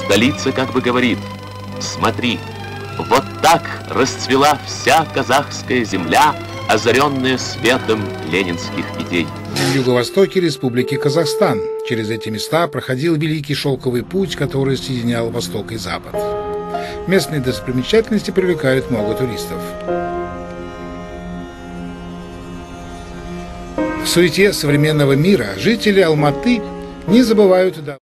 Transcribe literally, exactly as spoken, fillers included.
Столица как бы говорит: смотри, вот так расцвела вся казахская земля, озаренная светом ленинских идей. В юго-востоке Республики Казахстан. Через эти места проходил Великий Шелковый путь, который соединял Восток и Запад. Местные достопримечательности привлекают много туристов. В суете современного мира жители Алматы не забывают